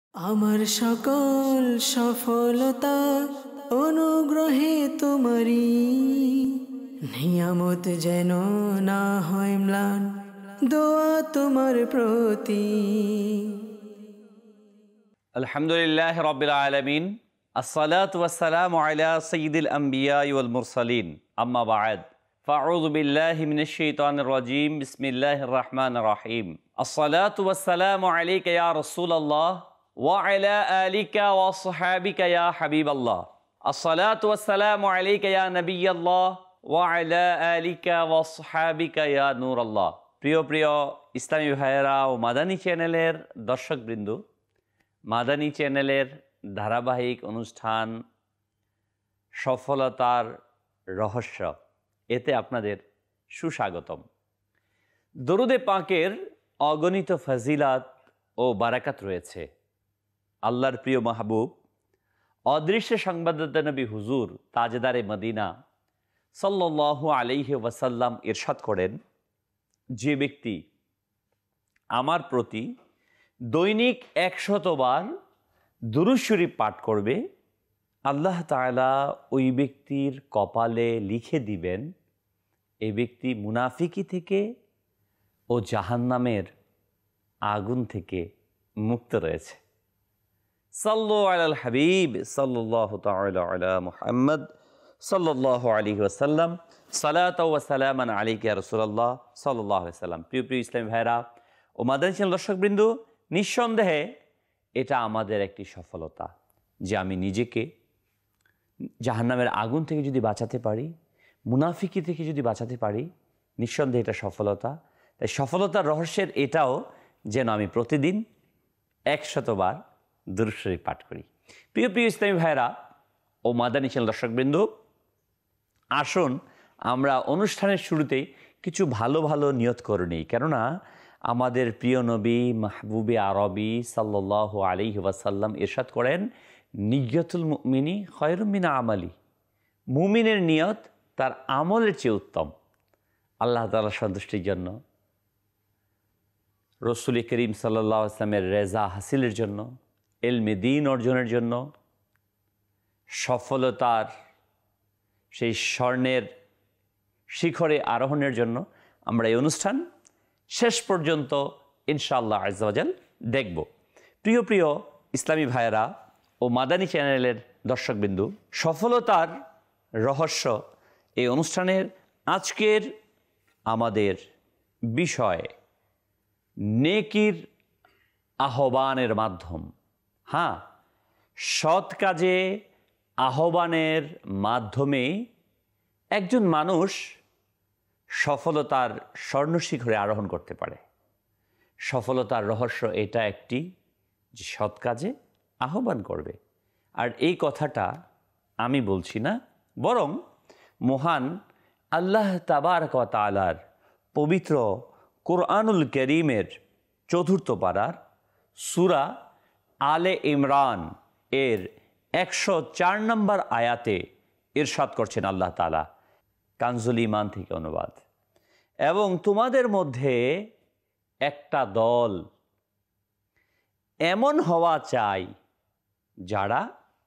আমার সকল সফলতা অনুগ্রহে তোমারি, নিয়ামত যেন না হয় ম্লান, দোয়া তোমার প্রতি। আলহামদুলিল্লাহ রাব্বিল আলামিন, আসসালাতু ওয়াসসালামু আলা সাইয়্যিদিল আমবিয়া ওয়াল মুরসালিন, আম্মা বা'দ, ফাআউযু বিল্লাহি মিনাশ শাইতানির রাজীম, বিসমিল্লাহির রাহমানির রাহিম। আসসালাতু ওয়াসসালামু আলাইকা ইয়া রাসূলাল্লাহ ওয়া আলা আলিকা ওয়া আসহাবিকা ইয়া হাবিবাল্লাহ। আসসালাতু ওয়াসসালামু আলাইকা ইয়া নবিয়াল্লাহ ওয়া আলা আলিকা ওয়া আসহাবিকা ইয়া নূরাল্লাহ। প্রিয় ইসলামী ভাইয়েরা ও মাদানী চ্যানেলের দর্শকবৃন্দ, মাদানী চ্যানেলের ধারাবাহিক অনুষ্ঠান সফলতার রহস্য, এতে আপনাদের সুস্বাগতম। দরুদে পাকের অগণিত ফজিলাত ও বারাকাত রয়েছে। আল্লাহর প্রিয় মাহবুব অদৃশ্য সংবাদদাতা নবী হুজুর তাজদারে মদিনা সাল্লাল্লাহু আলাইহি ওয়াসাল্লাম ইরশাদ করেন, যে ব্যক্তি আমার প্রতি দৈনিক 100 বার দুরূদ শরীফ পাঠ করবে, আল্লাহ তাআলা ওই ব্যক্তির কপালে লিখে দিবেন এই ব্যক্তি মুনাফিকি থেকে ও জাহান্নামের আগুন থেকে মুক্ত রয়েছে। সাল্লু আলাল হাবিব সাল্লাল্লাহু তাআলা আলা মুহাম্মদ সাল্লাল্লাহু আলাইহি ওয়াসাল্লাম, সালাতু ওয়া সালামান আলাইকা ইয়া রাসূলুল্লাহ সাল্লাল্লাহু আলাইহি ওয়াসাল্লাম। প্রিয় ইসলামী ভাইরা ও মাদানী চ্যানেল দর্শকবৃন্দ, নিঃসন্দেহে এটা আমাদের একটি সফলতা যে আমি নিজেকে জাহান্নামের আগুন থেকে যদি বাঁচাতে পারি, মুনাফিকি থেকে যদি বাঁচাতে পারি, নিঃসন্দেহে এটা সফলতা। তাই সফলতার রহস্যের এটাও যেন আমি প্রতিদিন 100 বার দুরূদ শরীফ পাঠ করি। প্রিয় ইসলামী ভাইরা ও মাদানী চ্যানেল দর্শকবৃন্দ, আসুন আমরা অনুষ্ঠানের শুরুতেই কিছু ভালো ভালো নিয়ত করে নিই। কেননা আমাদের প্রিয় নবী মাহবুবে আরবি সাল্লাল্লাহু আলাইহি ওয়াসাল্লাম ইরশাদ করেন, নিয়তুল মুমিনি খায়রুম মিন আমালি। মুমিনের নিয়ত তার আমলের চেয়ে উত্তম। আল্লাহ তাআলার সন্তুষ্টির জন্য, রাসূল করিম সাল্লাল্লাহু আলাইহি ওয়াসাল্লামের রেজা হাসিলের জন্য, ইলমে দ্বীন অর্জনের জন্য, সফলতার সেই স্বর্ণের শিখরে আরোহণের জন্য আমরা এই অনুষ্ঠান শেষ পর্যন্ত ইনশাআল্লাহ আজ্জা ওয়া জাল দেখব। প্রিয় ইসলামী ভাইয়েরা ও মাদানী চ্যানেলের দর্শকবিন্দু, সফলতার রহস্য এই অনুষ্ঠানের আজকের আমাদের বিষয় নেকির আহ্বানের মাধ্যম। হ্যাঁ, সৎ কাজে আহ্বানের মাধ্যমে একজন মানুষ সফলতার স্বর্ণশিখরে আরোহণ করতে পারে। সফলতার রহস্য এটা একটি যে সৎ কাজে আহ্বান করবে। আর এই কথাটা আমি বলছি না, বরং মহান আল্লাহ তাবারক ওয়া তাআলার পবিত্র কোরআনুল কারীমের 4th পারার সূরা আলে ইমরান এর 104 নম্বর আয়াতে ইরশাদ করছেন আল্লাহ তাআলা, কানজুল ঈমান থেকে অনুবাদ। এবং তোমাদের মধ্যে একটা দল এমন হওয়া চাই যারা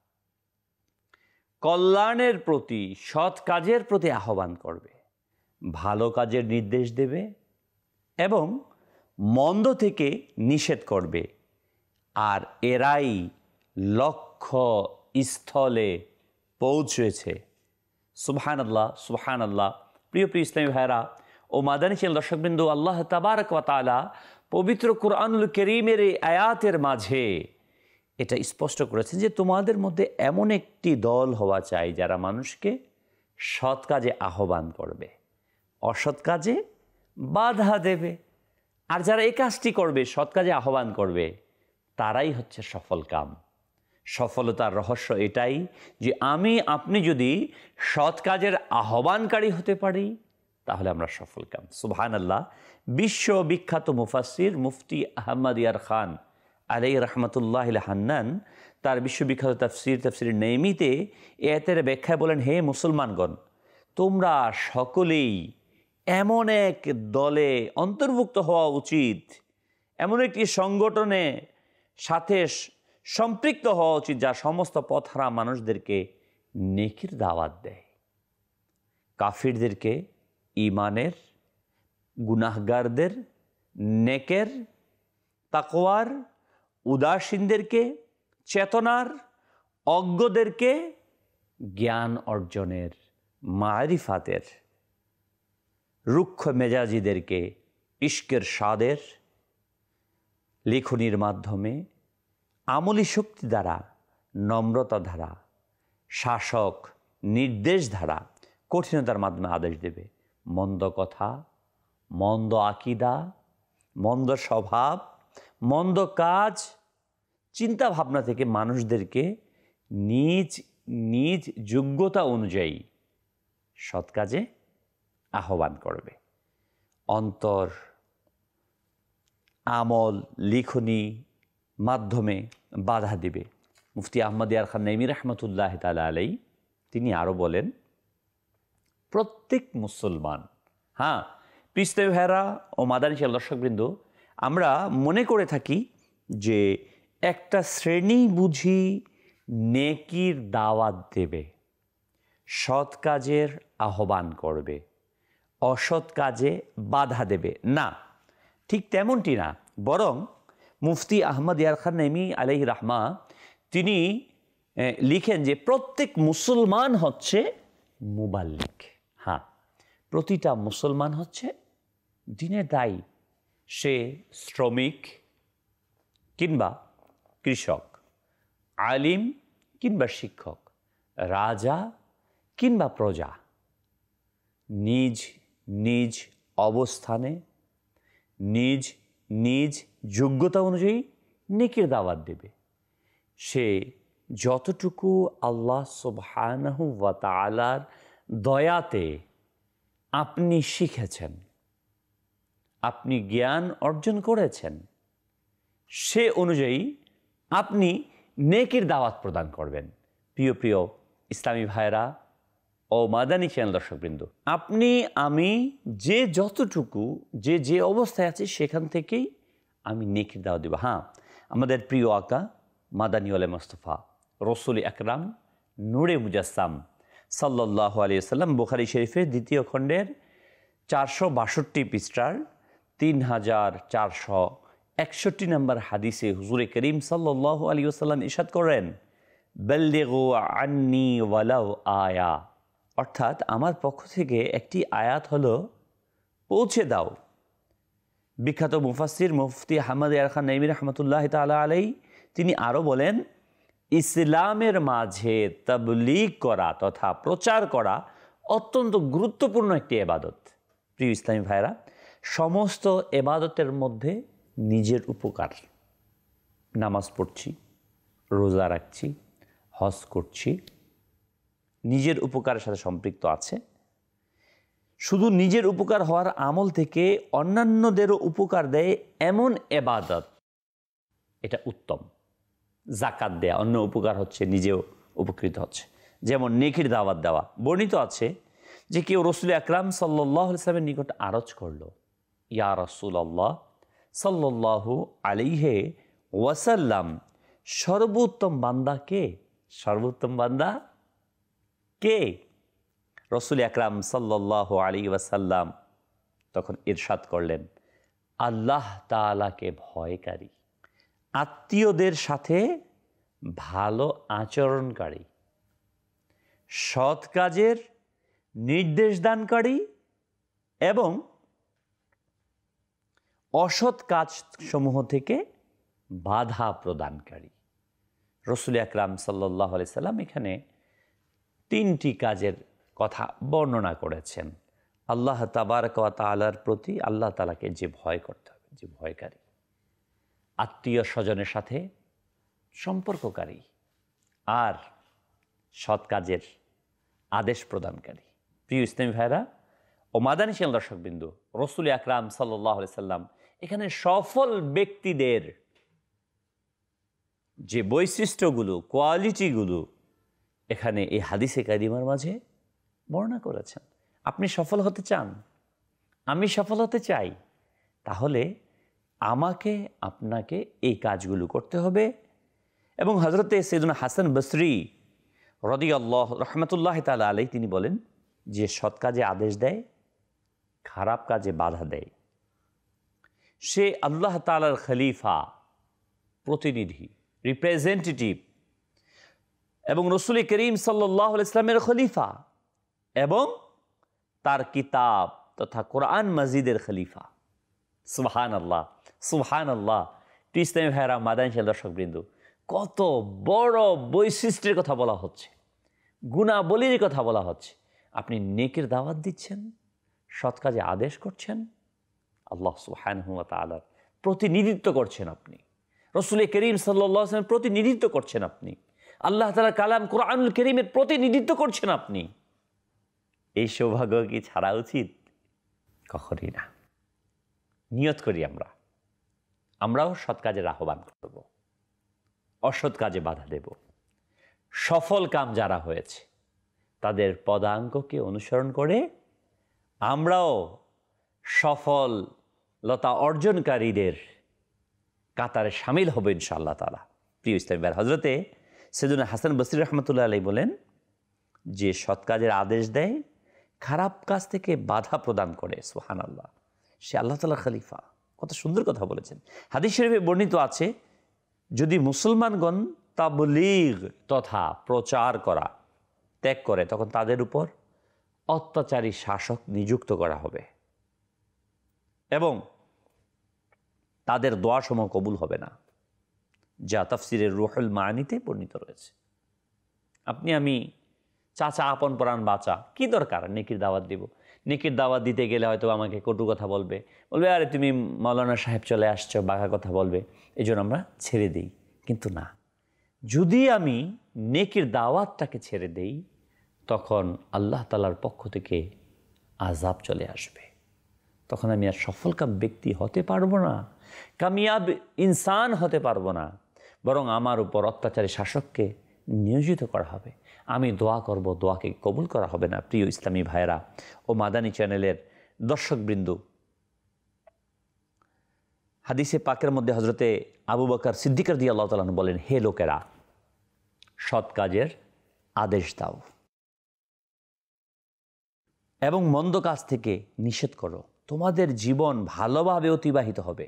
কল্যাণের প্রতি, সৎ কাজের প্রতি আহ্বান করবে, ভালো কাজের নির্দেশ দেবে এবং মন্দ থেকে নিষেধ করবে, আর এরাই লক্ষ্য স্থলে পৌঁছেছে। সুবহানাল্লাহ, সুবহানাল্লাহ। প্রিয় ইসলামী ভাইরা ও মাদানী চ্যানেল দর্শকবৃন্দ, আল্লাহ তাবারক ওয়া তাআলা পবিত্র কোরআনুল কারীমের এই আয়াতের মাঝে এটা স্পষ্ট করেছেন যে তোমাদের মধ্যে এমন একটি দল হওয়া চাই যারা মানুষকে সৎ কাজে আহ্বান করবে, অসৎ কাজে বাধা দেবে। আর যারা এই কাজটি করবে, সৎ কাজে আহ্বান করবে, তারাই হচ্ছে সফল কাম। সফলতার রহস্য এটাই যে আপনি যদি সৎ কাজের আহ্বানকারী হতে পারি, তাহলে আমরা সফল কাম। সুবহানাল্লাহ। বিশ্ববিখ্যাত মুফাসসির মুফতি আহমদ ইয়ার খান আলাইহি রাহমাতুল্লাহ হান্নান তার বিশ্ববিখ্যাত তাফসির নেইমিতে এ আয়াতের ব্যাখ্যায় বলেন, হে মুসলমানগণ, তোমরা সকলেই এমন এক দলে অন্তর্ভুক্ত হওয়া উচিত, এমন একটি সংগঠনে সাথে সম্পৃক্ত হওয়া উচিত, যা সমস্ত পথহারা মানুষদেরকে নেকির দাওয়াত দেয়। কাফিরদেরকে ঈমানের, গুনাহগারদের নেকের, তাকওয়ার, উদাসীনদেরকে চেতনার, অজ্ঞদেরকে জ্ঞান অর্জনের, মারিফাতের, রুক্ষ মেজাজিদেরকে ইশকের স্বাদের, লেখনির মাধ্যমে আমলি শক্তি দ্বারা, নম্রতা দ্বারা, শাসক নির্দেশ দ্বারা, কঠিনতার মাধ্যমে আদেশ দেবে। মন্দ কথা, মন্দ আকীদা, মন্দ স্বভাব, মন্দ কাজ, চিন্তা ভাবনা থেকে মানুষদেরকে নিজ নিজ যোগ্যতা অনুযায়ী সৎ কাজে আহ্বান করবে। অন্তর, আমল, লিখনি মাধ্যমে বাধা দিবে। মুফতি আহমদ ইয়ার খান নাইমি রহমতুল্লাহ তাআলা আলাইহি তিনি আরও বলেন, প্রত্যেক মুসলমান, হ্যাঁ পিস্তে ভেরা ও মাদানী চাল দর্শকবৃন্দ, আমরা মনে করে থাকি যে একটা শ্রেণী বুঝি নেকির দাওয়াত দেবে, সৎ কাজের আহ্বান করবে, অসৎ কাজে বাধা দেবে। না, ঠিক তেমনটি না। বরং মুফতি আহমদ ইয়ার খান নাইমি আলাইহি রাহমা তিনি লিখেন যে প্রত্যেক মুসলমান হচ্ছে মুবাল্লিগ। হ্যাঁ, প্রতিটা মুসলমান হচ্ছে দিনের দায়ী। সে শ্রমিক কিংবা কৃষক, আলিম কিংবা শিক্ষক, রাজা কিংবা প্রজা, নিজ নিজ অবস্থানে নিজ নিজ যোগ্যতা অনুযায়ী নেকির দাওয়াত দেবে। সে যতটুকু আল্লাহ সুবহানাহু ওয়া তাআলার দয়াতে আপনি শিখেছেন, আপনি জ্ঞান অর্জন করেছেন, সে অনুযায়ী আপনি নেকির দাওয়াত প্রদান করবেন। প্রিয় প্রিয় ইসলামী ভাইরা ও মাদানী চ্যানেল দর্শকবৃন্দ, আপনি আমি যে যতটুকু যে অবস্থায় আছে সেখান থেকেই আমি নেকির দাওয়াত দেব। হ্যাঁ, আমাদের প্রিয় আকা মাদানী ওয়ালে মুস্তাফা রসুল আকরাম নূরে মুজাসসাম সাল্লাল্লাহু আলাইহি ওয়াসাল্লাম বুখারী শরীফের 2য় খণ্ডের 462 পৃষ্ঠার 3461 নম্বর হাদিসে হুজুরে করিম সাল্লাল্লাহু আলাইহি ওয়াসাল্লাম ইরশাদ করেন, বাল্লিগু আন্নি ওয়ালাউ আয়া, অর্থাৎ আমার পক্ষ থেকে একটি আয়াত হলো পৌঁছে দাও। বিখ্যাত মুফাসসির মুফতি আহমদ ইয়ার খান নাইমি রহমতুল্লাহ তাআলা আলাইহি তিনি আরও বলেন, ইসলামের মাঝে তাবলীগ করা তথা প্রচার করা অত্যন্ত গুরুত্বপূর্ণ একটি ইবাদত। প্রিয় ইসলামী ভাইরা, সমস্ত ইবাদতের মধ্যে নিজের উপকার, নামাজ পড়ছি, রোজা রাখছি, হজ করছি, নিজের উপকারের সাথে সম্পৃক্ত আছে। শুধু নিজের উপকার হওয়ার আমল থেকে অন্যান্যদেরও উপকার দেয় এমন ইবাদত, এটা উত্তম। যাকাত দেয়া অন্য উপকার হচ্ছে, নিজেও উপকৃত হচ্ছে। যেমন নেকির দাওয়াত দেওয়া। বর্ণিত আছে যে কেউ রসুল আকরাম সাল্লাল্লাহু আলাইহি ওয়াসাল্লামের নিকট আরজ করলো, ইয়া রাসূলুল্লাহ সাল্লাল্লাহু আলাইহি ওয়াসাল্লাম, সর্বোত্তম বান্দা কে? সর্বোত্তম বান্দা কে? রসুল আকরাম সাল্লাল্লাহু আলাইহি ওয়াসাল্লাম তখন ইরশাদ করলেন, আল্লাহ তাআলাকে ভয়কারী, আত্মীয়দের সাথে ভালো আচরণকারী, সৎ কাজের নির্দেশ দানকারী এবং অসৎ কাজ সমূহ থেকে বাধা প্রদানকারী। রসুল আকরাম সাল্লাল্লাহু আলাইহি সাল্লাম এখানে 3টি কাজের কথা বর্ণনা করেছেন। আল্লাহ তাবারক ওয়া তাআলার প্রতি আল্লাহ তাআলাকে যে ভয় করতে হবে, যে ভয়কারী, আত্মীয় স্বজনের সাথে সম্পর্ককারী, আর সৎ কাজের আদেশ প্রদানকারী। প্রিয় ইসলামী ভাইরা ও মাদানী চ্যানেল দর্শকবৃন্দ, রসুল আকরাম সাল্লাল্লাহু আলাইহি সাল্লাম এখানে সফল ব্যক্তিদের যে বৈশিষ্ট্যগুলো, কোয়ালিটিগুলো এখানে এই হাদিসে কারিমার মাঝে বর্ণনা করেছেন। আপনি সফল হতে চান, আমি সফল হতে চাই, তাহলে আমাকে আপনাকে এই কাজগুলো করতে হবে এবং হজরতে সৈয়দনা হাসান বসরি রাদিয়াল্লাহু রহমতুল্লাহ তাআলা আলাইহি তিনি বলেন যে সৎ কাজে আদেশ দেয়, খারাপ কাজে বাধা দেয়, সে আল্লাহ তাআলার খলিফা, প্রতিনিধি, রিপ্রেজেন্টেটিভ এবং রসুল করিম সাল্লাল্লাহু আলাইহি ইসলামের খলিফা এবং তার কিতাব তথা কোরআন মাজিদের খলিফা। সুবহানাল্লাহ, সুবহানাল্লাহ। ইসলামী ভাইরা, মাদানী দর্শকবৃন্দ, কত বড় বৈশিষ্ট্যের কথা বলা হচ্ছে, গুণাবলীর কথা বলা হচ্ছে। আপনি নেকির দাওয়াত দিচ্ছেন, সৎ কাজে আদেশ করছেন, আল্লাহ সুবহানাহু ওয়া তাআলার প্রতিনিধিত্ব করছেন আপনি, রসুল করিম সাল্লাল্লাহু আলাইহি ওয়াসাল্লামের প্রতিনিধিত্ব করছেন আপনি, আল্লাহ তাআলার কালাম কোরআনুল কারীমের প্রতিনিধিত্ব করছেন আপনি। এই সৌভাগ্য কি ছাড়া উচিত? কখনই না। নিয়ত করি আমরাও সৎ কাজের আহ্বান করব, অসৎ কাজে বাধা দেব। সফল কাম যারা হয়েছে তাদের পদাঙ্ককে অনুসরণ করে আমরাও সফলতা অর্জনকারীদের কাতারে সামিল হব ইনশাআল্লাহ তাআলা। প্রিয় ইসলামী ভাই, হজরতে সৈয়দনা হাসান বসরি রহমতুল্লাহ আলাইহি বলেন যে সৎ কাজের আদেশ দেয়, খারাপ কাজ থেকে বাধা প্রদান করে, সুবহানাল্লাহ, সে আল্লাহ তাআলার খলিফা। কত সুন্দর কথা বলেছেন। হাদিস শরীফে বর্ণিত আছে, যদি মুসলমানগণ তাবলীগ তথা প্রচার করা ত্যাগ করে তখন তাদের উপর অত্যাচারী শাসক নিযুক্ত করা হবে এবং তাদের দোয়াসমূহ কবুল হবে না, যা তাফসিরের রুহুল মাআনিতে বর্ণিত রয়েছে। আপনি আমি চাচা আপন প্রাণ বাঁচা, কি দরকার নেকির দাওয়াত দিব? নেকির দাওয়াত দিতে গেলে হয়তো আমাকে কটু কথা বলবে, আরে তুমি মাওলানা সাহেব চলে আসছো, বাঘা কথা বলবে, এই জন্য আমরা ছেড়ে দিই। কিন্তু না, যদি আমি নেকির দাওয়াতটাকে ছেড়ে দেই তখন আল্লাহ তাআলার পক্ষ থেকে আযাব চলে আসবে, তখন আমি আর সফলকাম ব্যক্তি হতে পারবো না, কামিয়াব ইনসান হতে পারবো না, বরং আমার উপর অত্যাচারী শাসককে নিয়োজিত করা হবে। আমি দোয়া করব, দোয়াকে কবুল করা হবে না। প্রিয় ইসলামী ভাইয়েরা ও মাদানী চ্যানেলের দর্শকবৃন্দ, হাদিসে পাকের মধ্যে হজরতে আবু বকর সিদ্দিক রাদিয়াল্লাহু তাআলা আনহু বলেন, হে লোকেরা, সৎ কাজের আদেশ দাও এবং মন্দ কাজ থেকে নিষেধ করো, তোমাদের জীবন ভালোভাবে অতিবাহিত হবে।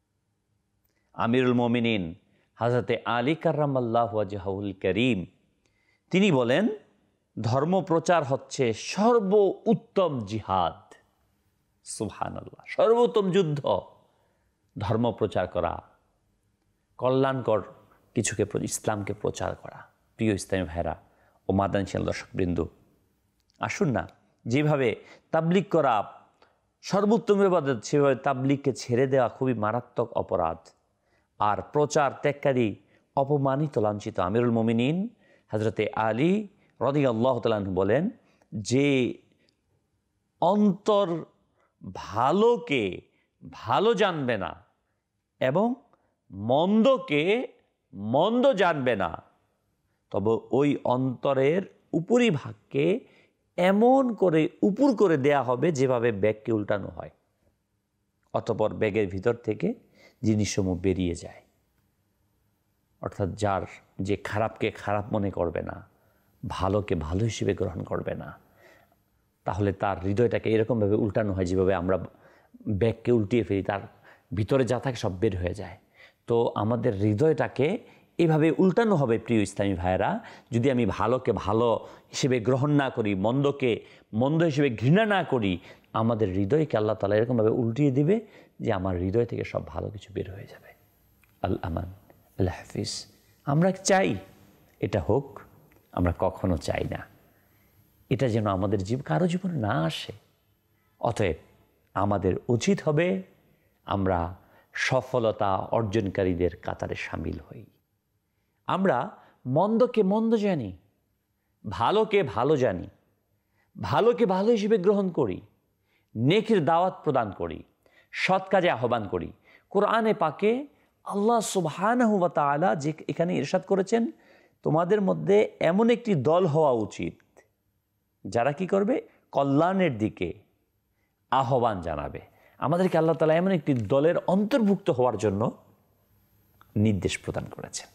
আমিরুল মুমিনিন হযরতে আলী কাররামাল্লাহু ওয়াজহাহুল কারীম তিনি বলেন, ধর্ম প্রচার হচ্ছে সর্বোত্তম জিহাদ। সুবহানাল্লাহ, সর্বোত্তম যুদ্ধ ধর্ম প্রচার করা, কল্যাণকর কিছুকে ইসলামকে প্রচার করা। প্রিয় ইসলামী ভাইরা ও মাদানী চ্যানেল দর্শকবৃন্দ, আসুন না, যেভাবে তাবলীগ করা সর্বোত্তম ইবাদত, সেভাবে তাবলীগকে ছেড়ে দেওয়া খুবই মারাত্মক অপরাধ। আর প্রচার ত্যাগকারী অপমানিত, লাঞ্ছিত। আমিরুল মুমিনিন হযরতে আলী রাদিয়াল্লাহু তাআলা আনহু বলেন যে অন্তর ভালোকে ভালো জানবে না এবং মন্দকে মন্দ জানবে না, তবে ওই অন্তরের উপরিভাগকে এমন করে উপর করে দেয়া হবে যেভাবে ব্যাগকে উল্টানো হয়, অতঃপর ব্যাগের ভিতর থেকে জিনিসসমূহ বেরিয়ে যায়। অর্থাৎ যে খারাপকে খারাপ মনে করবে না, ভালোকে ভালো হিসেবে গ্রহণ করবে না, তাহলে তার হৃদয়টাকে এরকমভাবে উল্টানো হয় যেভাবে আমরা ব্যাগকে উল্টিয়ে ফেলি, তার ভিতরে যা থাকে সব বের হয়ে যায়। তো আমাদের হৃদয়টাকে এভাবে উল্টানো হবে। প্রিয় ইসলামী ভাইয়েরা, যদি আমি ভালোকে ভালো হিসেবে গ্রহণ না করি, মন্দকে মন্দ হিসেবে ঘৃণা না করি, আমাদের হৃদয়কে আল্লাহ তাআলা এরকমভাবে উল্টিয়ে দিবে যে আমার হৃদয় থেকে সব ভালো কিছু বের হয়ে যাবে। আল আমান, আল হাফিজ। আমরা চাই এটা হোক, আমরা কখনো চাই না এটা যেন আমাদের কারো জীবনে না আসে। অতএব আমাদের উচিত হবে আমরা সফলতা অর্জনকারীদের কাতারে সামিল হই। আমরা মন্দকে মন্দ জানি, ভালোকে ভালো জানি, ভালোকে ভালো হিসেবে গ্রহণ করি, নেকির দাওয়াত প্রদান করি, সৎ কাজে আহ্বান করি। কোরআনে পাকে আল্লাহ সুবহানাহু ওয়া তাআলা যে এখানে ইরশাদ করেছেন, তোমাদের মধ্যে এমন একটি দল হওয়া উচিত যারা কি করবে, কল্যাণের দিকে আহ্বান জানাবে। আমাদেরকে আল্লাহ তাআলা এমন একটি দলের অন্তর্ভুক্ত হওয়ার জন্য নির্দেশ প্রদান করেছেন।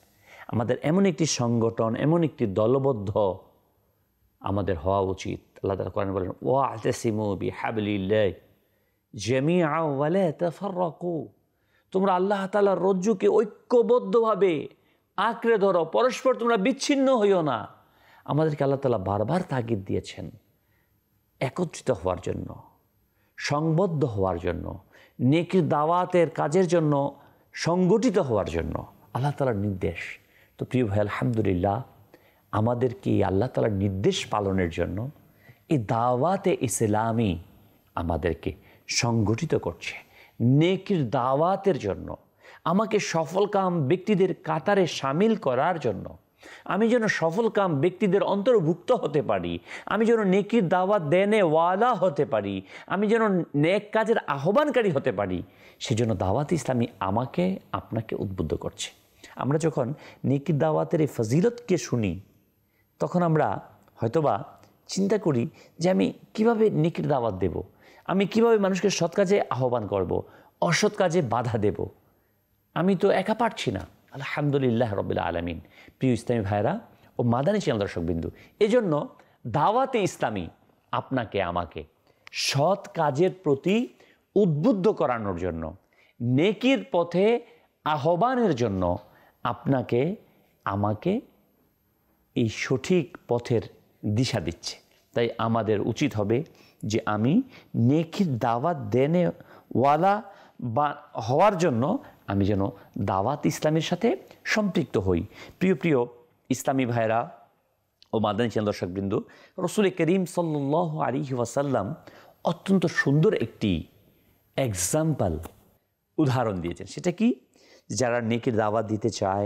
আমাদের এমন একটি সংগঠন, এমন একটি দলবদ্ধ আমাদের হওয়া উচিত। আল্লাহ তাআলা কোরআনে বলেন, ওয়া'তাসিমু বিহাবলিল্লাহি জামিআ ওয়া লা তাফাররাকু, তোমরা আল্লাহ তাআলার রজ্জুকে ঐক্যবদ্ধভাবে আঁকড়ে ধরো, পরস্পর তোমরা বিচ্ছিন্ন হইও না। আমাদেরকে আল্লাহ তাআলা বারবার তাগিদ দিয়েছেন একত্রিত হওয়ার জন্য, সংবদ্ধ হওয়ার জন্য, নেকির দাওয়াতের কাজের জন্য সংগঠিত হওয়ার জন্য আল্লাহ তাআলার নির্দেশ। তো প্রিয় ভাই, আলহামদুলিল্লাহ আমাদেরকে আল্লাহ তাআলার নির্দেশ পালনের জন্য এই দাওয়াতে ইসলামী আমাদেরকে সংগঠিত করছে। নেকির দাওয়াতের জন্য, আমাকে সফলকাম ব্যক্তিদের কাতারে সামিল করার জন্য, আমি যেন সফলকাম ব্যক্তিদের অন্তর্ভুক্ত হতে পারি, আমি যেন নেকির দাওয়াত দেনে ওয়ালা হতে পারি, আমি যেন নেক কাজের আহ্বানকারী হতে পারি, সেজন্য দাওয়াত ইসলামী আমাকে আপনাকে উদ্বুদ্ধ করছে। আমরা যখন নেকির দাওয়াতের এই ফজিলতকে শুনি, তখন আমরা হয়তোবা চিন্তা করি যে আমি কিভাবে নেকির দাওয়াত দেব, আমি কিভাবে মানুষকে সৎ কাজে আহ্বান করব, অসৎ কাজে বাধা দেব। আমি তো একা পারছি না। আলহামদুলিল্লাহ রাব্বিল আলামিন। প্রিয় ইসলামী ভাইরা ও মাদানী চ্যানেল দর্শকবিন্দু, এজন্য দাওয়াতে ইসলামী আপনাকে আমাকে সৎ কাজের প্রতি উদ্বুদ্ধ করানোর জন্য, নেকির পথে আহ্বানের জন্য আপনাকে আমাকে এই সঠিক পথের দিশা দিচ্ছে। তাই আমাদের উচিত হবে যে আমি নেকির দাওয়াত দেনে ওয়ালা বা হওয়ার জন্য আমি যেন দাওয়াত ইসলামের সাথে সম্পৃক্ত হই। প্রিয় প্রিয় ইসলামী ভাইরা ও মাদানী চ্যানেল দর্শকবৃন্দ, রাসূল করিম সাল্লাল্লাহু আলাইহি ওয়াসাল্লাম অত্যন্ত সুন্দর একটি এক্সাম্পল, উদাহরণ দিয়েছেন। সেটা কি? যারা নেকির দাওয়াত দিতে চায়,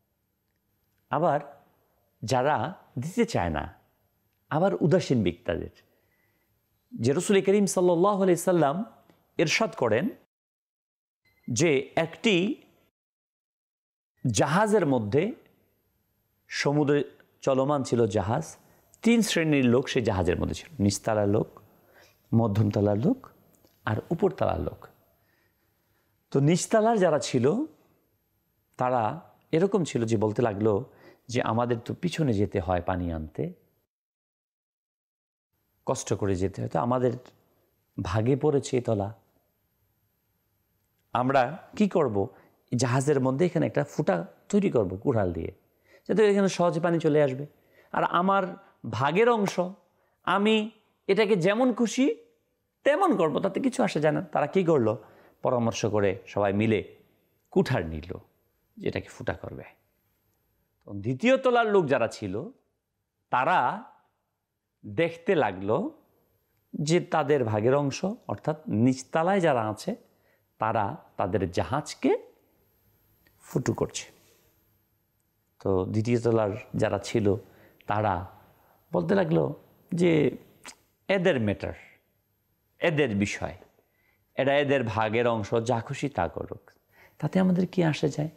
আবার যারা দিতে চায় না, আবার উদাসীন ব্যক্তিদের, যে রাসূল করিম সাল্লাল্লাহু আলাইহি সাল্লাম ইরশাদ করেন যে একটি জাহাজের মধ্যে, সমুদ্রে চলমান ছিল জাহাজ, 3 শ্রেণীর লোক সেই জাহাজের মধ্যে ছিল। নিচতলার লোক, মধ্যমতলার লোক আর উপরতলার লোক। তো নিচতলার যারা ছিল তারা এরকম ছিল যে বলতে লাগলো যে আমাদের তো পিছনে যেতে হয় পানি আনতে, কষ্ট করে যেতে হয়, তো আমাদের ভাগে পড়েছে এ তলা, আমরা কি করব? জাহাজের মধ্যে এখানে একটা ফুটা তৈরি করব কুড়াল দিয়ে, যাতে এখানে সহজে পানি চলে আসবে। আর আমার ভাগের অংশ, আমি এটাকে যেমন খুশি তেমন করব, তাতে কিছু আসে যায় না। তারা কি করলো? পরামর্শ করে সবাই মিলে কুঠার নিল যেটাকে ফুটা করবে। তো দ্বিতীয় তলার লোক যারা ছিল তারা দেখতে লাগলো যে তাদের ভাগের অংশ, অর্থাৎ নিচতলায় যারা আছে তারা তাদের জাহাজকে ফুটো করছে। তো দ্বিতীয় তলার যারা ছিল তারা বলতে লাগলো যে এদের ম্যাটার, এদের বিষয়, এটা এদের ভাগের অংশ, যা খুশি তা করুক, তাতে আমাদের কি আসে যায়?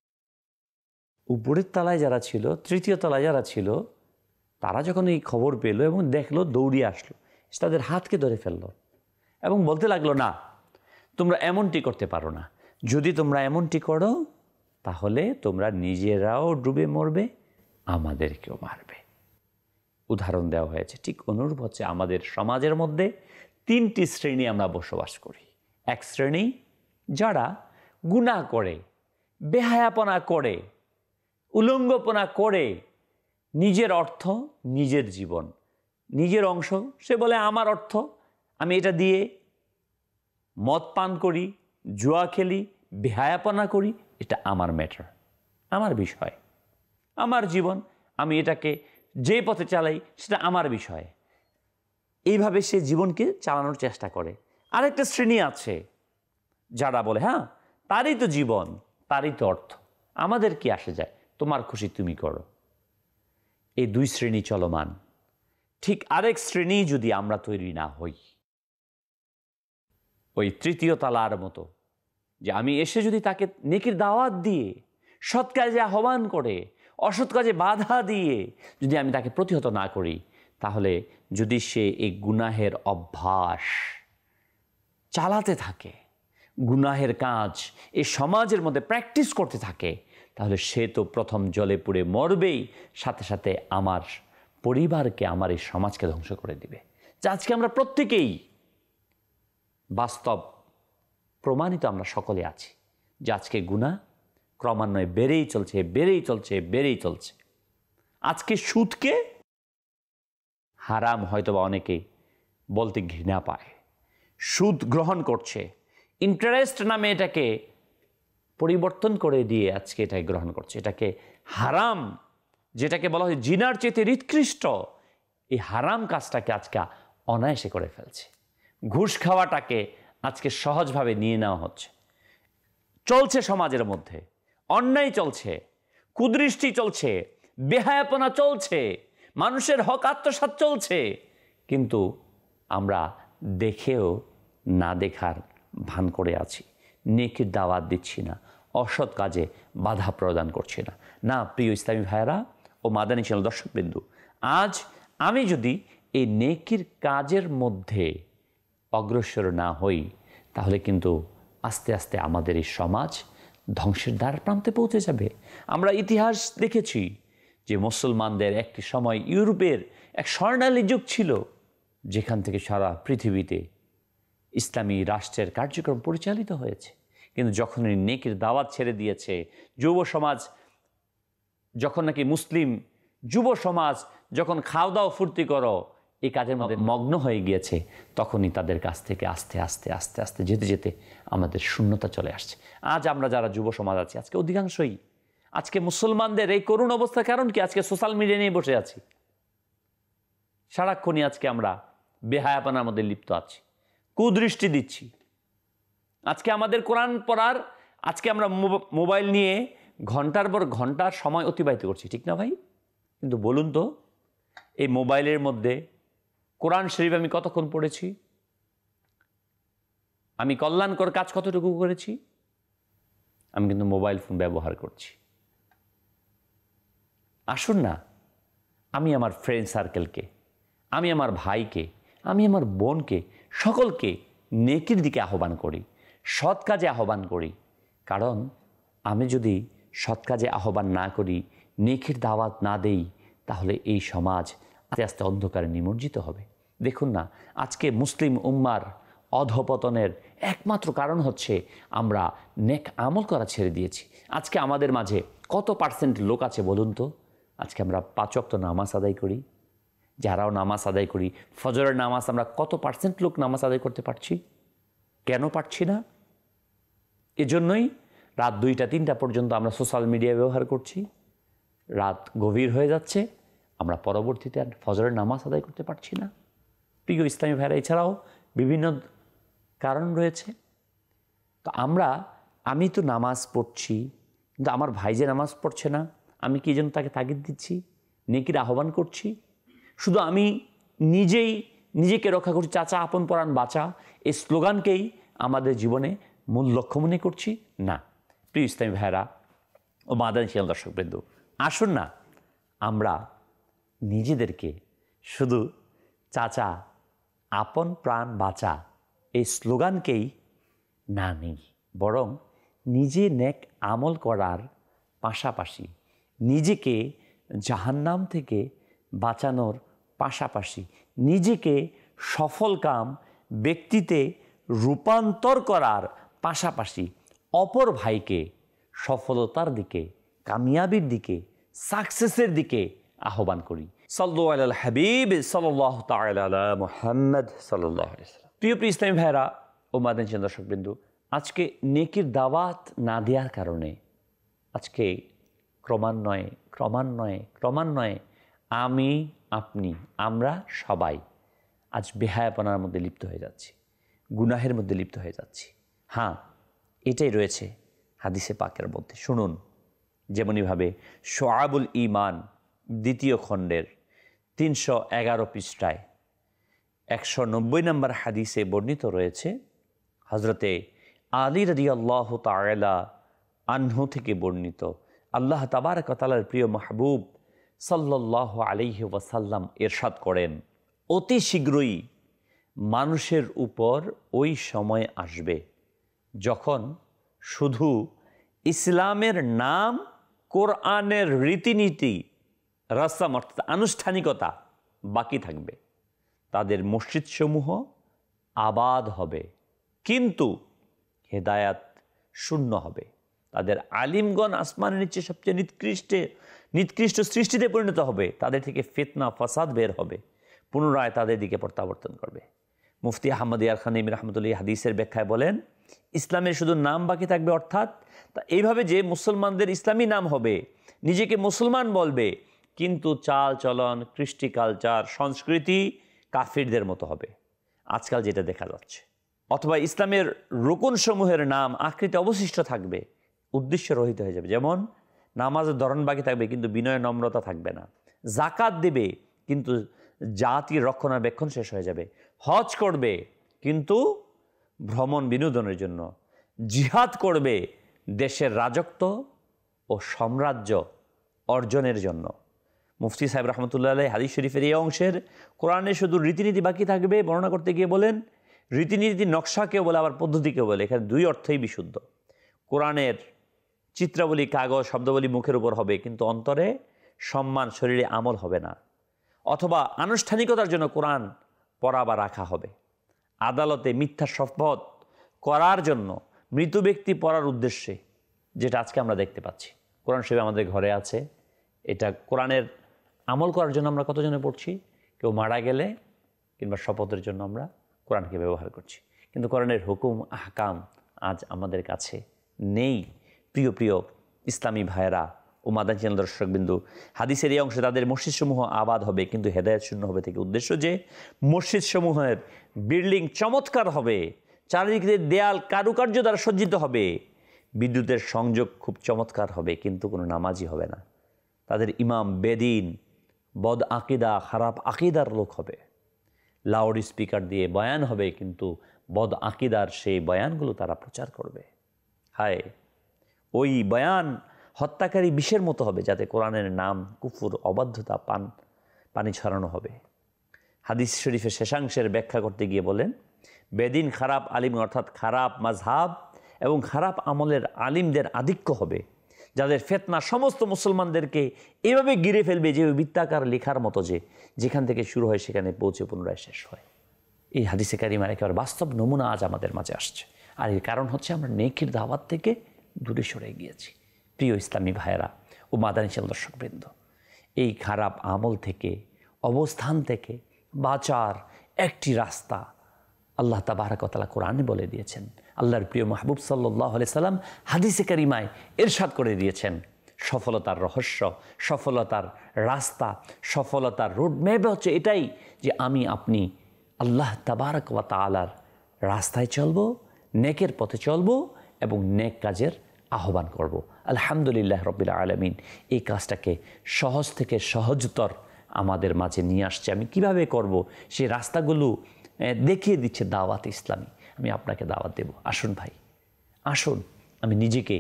উপরের তলায় যারা ছিল, তৃতীয় তলায় যারা ছিল, তারা যখন এই খবর পেল এবং দেখলো, দৌড়িয়ে আসলো, তাদের হাতকে ধরে ফেললো এবং বলতে লাগলো, না, তোমরা এমনটি করতে পারো না, যদি তোমরা এমনটি করো তাহলে তোমরা নিজেরাও ডুবে মরবে, আমাদেরকেও মারবে। উদাহরণ দেওয়া হয়েছে। ঠিক অনুরূপ হচ্ছে আমাদের সমাজের মধ্যে 3টি শ্রেণী আমরা বসবাস করি। এক শ্রেণী যারা গুনাহ করে, বেহায়াপনা করে, উলঙ্গপনা করে, নিজের অর্থ, নিজের জীবন, নিজের অংশ, সে বলে আমার অর্থ, আমি এটা দিয়ে মদ পান করি, জুয়া খেলি, বেহায়াপনা করি, এটা আমার ম্যাটার, আমার বিষয়, আমার জীবন, আমি এটাকে যে পথে চালাই সেটা আমার বিষয়। এইভাবে সে জীবনকে চালানোর চেষ্টা করে। আরেকটা শ্রেণী আছে যারা বলে, হ্যাঁ, তারই তো জীবন, তারই তো অর্থ, আমাদের কি আসে যায়, তোমার খুশি তুমি করো। এই 2 শ্রেণী চলমান। ঠিক আরেক শ্রেণী যদি আমরা তৈরি না হই, ওই তৃতীয় তলার মতো, যে আমি এসে যদি তাকে নেকির দাওয়াত দিয়ে, সৎ কাজে আহ্বান করে, অসৎ কাজে বাধা দিয়ে যদি আমি তাকে প্রতিহত না করি, তাহলে যদি সে এই গুনাহের অভ্যাস চালাতে থাকে, গুনাহের কাজ এই সমাজের মধ্যে প্র্যাকটিস করতে থাকে, তাহলে সে তো প্রথম জলে পুড়ে মরবেই, সাথে সাথে আমার পরিবারকে, আমার এই সমাজকে ধ্বংস করে দিবে। যা আজকে আমরা প্রত্যেকেই বাস্তব প্রমাণিত আমরা সকলে আছি যে আজকে গুনাহ ক্রমান্বয়ে বেড়েই চলছে, বেড়েই চলছে, বেড়েই চলছে। আজকে সুদকে হারাম হয়তোবা অনেকে বলতে ঘৃণা পায়, সুদ গ্রহণ করছে, ইন্টারেস্ট নামে এটাকে পরিবর্তন করে দিয়ে আজকে এটাকে গ্রহণ করছে, এটাকে হারাম, যেটাকে বলা হয় জিনার চেয়ে নিকৃষ্ট, এই হারাম কাজটাকে আজকে অনায়াসে করে ফেলছে। ঘুষ খাওয়াটাকে আজকে সহজভাবে নিয়ে নেওয়া হচ্ছে, চলছে সমাজের মধ্যে, অন্যায় চলছে, কুদৃষ্টি চলছে, বেহায়াপনা চলছে, মানুষের হক আত্মসাৎ চলছে, কিন্তু আমরা দেখেও না দেখার ভান করে আছি, নেকির দাওয়াত দিচ্ছি না, অসৎ কাজে বাধা প্রদান করছি না। না প্রিয় ইসলামী ভাইয়েরা ও মাদানী চ্যানেল দর্শকবৃন্দু, আজ আমি যদি এই নেকির কাজের মধ্যে অগ্রসর না হই, তাহলে কিন্তু আস্তে আস্তে আমাদের এই সমাজ ধ্বংসের দ্বার প্রান্তে পৌঁছে যাবে। আমরা ইতিহাস দেখেছি যে মুসলমানদের একটি সময় ইউরোপের এক স্বর্ণালী যুগ ছিল, যেখান থেকে সারা পৃথিবীতে ইসলামী রাষ্ট্রের কার্যক্রম পরিচালিত হয়েছে। কিন্তু যখন এই নেকির দাওয়াত ছেড়ে দিয়েছে যুব সমাজ, যখন নাকি মুসলিম যুব সমাজ যখন খাওয়া দাওয়া ফুর্তি করো এই কাজের মধ্যে মগ্ন হয়ে গিয়েছে, তখনই তাদের কাছ থেকে আস্তে আস্তে আস্তে আস্তে যেতে যেতে আমাদের শূন্যতা চলে আসছে। আজ আমরা যারা যুব সমাজ আছি, আজকে অধিকাংশই, আজকে মুসলমানদের এই করুণ অবস্থার কারণ কি? আজকে সোশ্যাল মিডিয়া নিয়ে বসে আছি, সারাক্ষণই আজকে আমরা বেহায়াপনার মধ্যে লিপ্ত আছি, কুদৃষ্টি দিচ্ছি। আজকে আমাদের কোরআন পড়ার, আজকে আমরা মোবাইল নিয়ে ঘন্টার পর ঘন্টার সময় অতিবাহিত করছি, ঠিক না ভাই? কিন্তু বলুন তো, এই মোবাইলের মধ্যে কোরআন শরীফ আমি কতক্ষণ পড়েছি? আমি কল্যাণকর কাজ কতটুকু করেছি? আমি কিন্তু মোবাইল ফোন ব্যবহার করছি। আসুন না, আমি আমার ফ্রেন্ড সার্কেলকে, আমি আমার ভাইকে, আমি আমার বোনকে, সকলকে নেকির দিকে আহ্বান করি, সৎ কাজে আহ্বান করি। কারণ আমি যদি সৎ কাজে আহ্বান না করি, নেকির দাওয়াত না দেই, তাহলে এই সমাজ আস্তে আস্তে অন্ধকারে নিমজ্জিত হবে। দেখুন না, আজকে মুসলিম উম্মার অধপতনের একমাত্র কারণ হচ্ছে আমরা নেক আমল করা ছেড়ে দিয়েছি। আজকে আমাদের মাঝে কত পার্সেন্ট লোক আছে বলুন তো? আজকে আমরা 5 ওয়াক্ত নামাজ আদায় করি, যারাও নামাজ আদায় করি, ফজরের নামাজ আমরা কত পার্সেন্ট লোক নামাজ আদায় করতে পারছি? কেন পারছি না? এজন্যই রাত 2টা-3টা পর্যন্ত আমরা সোশ্যাল মিডিয়া ব্যবহার করছি, রাত গভীর হয়ে যাচ্ছে, আমরা পরবর্তীতে আর ফজরের নামাজ আদায় করতে পারছি না। প্রিয় ইসলামী ভাইরা, এছাড়াও বিভিন্ন কারণ রয়েছে। তো আমি তো নামাজ পড়ছি, কিন্তু আমার ভাই যে নামাজ পড়ছে না, আমি কি জন্য তাকে তাগিদ দিচ্ছি, নেকির আহ্বান করছি? শুধু আমি নিজেকে রক্ষা করছি, চাচা আপন পরাণ বাঁচা, এই স্লোগানকেই আমাদের জীবনে মূল লক্ষ্য মনে করছি? না। প্রিয় ইসলামী ভাইরা ও মাদানী চ্যানেল দর্শকবৃন্দ, আসুন না আমরা নিজেদেরকে শুধু চাচা আপন প্রাণ বাঁচা এই স্লোগানকেই না নিই, বরং নিজে নেক আমল করার পাশাপাশি নিজেকে জাহান্নাম থেকে বাঁচানোর পাশাপাশি নিজেকে সফলকাম ব্যক্তিতে রূপান্তর করার পাশাপাশি অপর ভাইকে সফলতার দিকে, কামিয়াবির দিকে, সাকসেসের দিকে আহ্বান করি। সাল্লাল্লাহু আলাল হাবিব সাল্লাল্লাহু তাআলা আলা মুহাম্মদ সাল্লাল্লাহু আলাইহি ওয়াসাল্লাম। প্রিয় ইসলামী ভাইরা ও মাদানী চ্যানেল দর্শকবৃন্দু, আজকে নেকির দাওয়াত না দেওয়ার কারণে আজকে ক্রমান্বয়ে আমি, আপনি, আমরা সবাই আজ বেহায়াপনার মধ্যে লিপ্ত হয়ে যাচ্ছি, গুনাহের মধ্যে লিপ্ত হয়ে যাচ্ছি। হ্যাঁ, এটাই রয়েছে হাদিসে পাকের মধ্যে। শুনুন, যেমনইভাবে শোআবুল ঈমান 2য় খণ্ডের 311 পৃষ্ঠায় 190 নম্বর হাদিসে বর্ণিত রয়েছে, হজরতে আলী রাদিয়াল্লাহু তাআলা আনহু থেকে বর্ণিত, আল্লাহ তাবারক ওয়া তাআলার প্রিয় মাহবুব সাল্লাল্লাহু আলাইহি ওয়াসাল্লাম ইরশাদ করেন, অতি শীঘ্রই মানুষের উপর ওই সময় আসবে যখন শুধু ইসলামের নাম কোরআনের রীতিনীতি রাসম অর্থাৎ আনুষ্ঠানিকতা বাকি থাকবে, তাদের মসজিদসমূহ আবাদ হবে কিন্তু হেদায়াত শূন্য হবে। তাদের আলিমগণ আসমানের নিচে সবচেয়ে নিকৃষ্ট সৃষ্টিতে পরিণত হবে, তাদের থেকে ফিতনা ফাসাদ বের হবে, পুনরায় তাদের দিকে প্রত্যাবর্তন করবে। মুফতি আহমদ ইয়ার খান রহমতুল্লাহ হাদিসের ব্যাখ্যায় বলেন, ইসলামের শুধু নাম বাকি থাকবে, অর্থাৎ এইভাবে যে মুসলমানদের ইসলামী নাম হবে, নিজেকে মুসলমান বলবে, কিন্তু চাল চলন, কৃষ্টি কালচার, সংস্কৃতি কাফিরদের মতো হবে, আজকাল যেটা দেখা যাচ্ছে। অথবা ইসলামের রুকুনসমূহের নাম আকৃতি অবশিষ্ট থাকবে, উদ্দেশ্য রহিত হয়ে যাবে। যেমন নামাজের ধরন বাকি থাকবে কিন্তু বিনয় নম্রতা থাকবে না। জাকাত দেবে কিন্তু জাতির রক্ষণাবেক্ষণ শেষ হয়ে যাবে। হজ করবে কিন্তু ভ্রমণ বিনোদনের জন্য। জিহাদ করবে দেশের রাজত্ব ও সাম্রাজ্য অর্জনের জন্য। মুফতি সাহেব রহমতুল্লাহ আলাইহি হাদিস শরীফের এই অংশের কোরআনে শুধু রীতিনীতি বাকি থাকবে বর্ণনা করতে গিয়ে বলেন, রীতিনীতি নকশাকেও বলে আবার পদ্ধতিকেও বলে, এখানে দুই অর্থই বিশুদ্ধ। কোরআনের চিত্রাবলী কাগজ শব্দাবলী মুখের উপর হবে কিন্তু অন্তরে সম্মান, শরীরে আমল হবে না। অথবা আনুষ্ঠানিকতার জন্য কোরআন পড়া বা রাখা হবে। আদালতে মিথ্যা শপথ করার জন্য মৃত ব্যক্তি পড়ার উদ্দেশ্যে, যেটা আজকে আমরা দেখতে পাচ্ছি। কোরআন শরীফ আমাদের ঘরে আছে, এটা কোরআনের আমল করার জন্য আমরা কতজনে পড়ছি? কেউ মারা গেলে কিংবা শপথের জন্য আমরা কোরআনকে ব্যবহার করছি, কিন্তু কোরআনের হুকুম আহকাম আজ আমাদের কাছে নেই। প্রিয় প্রিয় ইসলামী ভাইয়েরা ও মাদানী চ্যানেল দর্শকবিন্দু, হাদিসের এই অংশে তাদের মসজিদসমূহ আবাদ হবে কিন্তু হেদায়েত শূন্য হবে থেকে উদ্দেশ্য যে মসজিদসমূহের বিল্ডিং চমৎকার হবে, চারিদিকে দেয়াল কারুকার্য দ্বারা সজ্জিত হবে, বিদ্যুতের সংযোগ খুব চমৎকার হবে কিন্তু কোনো নামাজি হবে না। তাদের ইমাম বেদিন, বদ আকিদা, খারাপ আকিদার লোক হবে। লাউড স্পিকার দিয়ে বয়ান হবে কিন্তু বদ আকিদার সেই বয়ানগুলো তারা প্রচার করবে। হায়, ওই বয়ান হত্যাকারী বিষের মতো হবে, যাতে কোরআনের নাম, কুফুর, অবাধ্যতা পানি ছড়ানো হবে। হাদিস শরীফের শেষাংশের ব্যাখ্যা করতে গিয়ে বলেন, বেদিন খারাপ আলিম অর্থাৎ খারাপ মাযহাব এবং খারাপ আমলের আলিমদের আধিক্য হবে, যাদের ফিতনা সমস্ত মুসলমানদেরকে এভাবে ঘিরে ফেলবে যে বৃত্তাকার লেখার মতো, যেখান থেকে শুরু হয় সেখানে পৌঁছে পুনরায় শেষ হয়। এই হাদিসে কারিমার একেবারে বাস্তব নমুনা আজ আমাদের মাঝে আসছে। আর এর কারণ হচ্ছে আমরা নেকির দাওয়াত থেকে দূরে সরে গিয়েছি। প্রিয় ইসলামী ভাইয়েরা ও মাদানী চ্যানেল দর্শকবৃন্দ, এই খারাপ আমল থেকে, অবস্থান থেকে বাঁচার একটি রাস্তা আল্লাহ তাবারক ওয়া তাআলা কোরআনে বলে দিয়েছেন। আল্লাহর প্রিয় মাহবুব সাল্লাল্লাহু আলাইহি সাল্লাম হাদিসে কারিমায় ইরশাদ করে দিয়েছেন, সফলতার রহস্য, সফলতার রাস্তা, সফলতার রোডম্যাপ হচ্ছে এটাই যে আমি আপনি আল্লাহ তাবারক ওয়া তাআলার রাস্তায় চলবো, নেকের পথে চলবো এবং নেক কাজের আহ্বান করব। আলহামদুলিল্লাহ রাব্বিল আলামিন এই কাজটাকে সহজ থেকে সহজতর আমাদের মাঝে নিয়ে আসছে। আমি কিভাবে করব সেই রাস্তাগুলো দেখিয়ে দিচ্ছে দাওয়াত ইসলামী। আমি আপনাকে দাওয়াত দেব, আসুন ভাই, আসুন আমি নিজেকে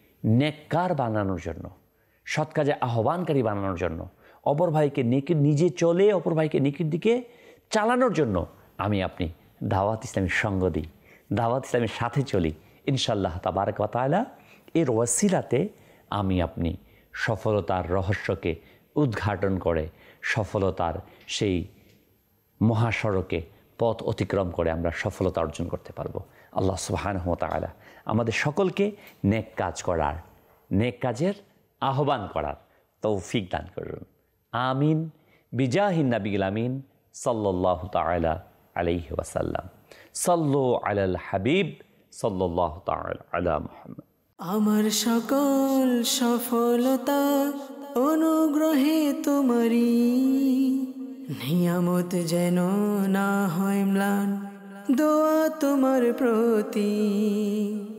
নেককার বানানোর জন্য, সৎ কাজে আহ্বানকারী বানানোর জন্য, অপর ভাইকে নেকির, নিজে চলে অপর ভাইকে নেকির দিকে চালানোর জন্য আমি আপনি দাওয়াত ইসলামীর সঙ্গ দিই, দাওয়াত ইসলামীর সাথে চলি। ইনশাআল্লাহ তাবারক ওয়া তাআলা এর ওয়াসিলাতে আমি আপনি সফলতার রহস্যকে উদ্ঘাটন করে সফলতার সেই মহাসড়কে পথ অতিক্রম করে আমরা সফলতা অর্জন করতে পারবো। আল্লাহ সুবহানাহু ওয়া তাআলা আমাদের সকলকে নেক কাজ করার, নেক কাজের আহ্বান করার তৌফিক দান করুন। আমিন বিজাহিন নবিয়িল আমিন সাল্লাল্লাহু তাআলা আলাইহি ওয়াসাল্লাম। সাল্লু আলাল হাবিব সাল্লাল্লাহু তাআলা আলা মুহাম্মদ। আমার সকল সফলতা অনুগ্রহে তোমারি, নিয়ামত যেন না হয় ম্লান, দোয়া তোমার প্রতি।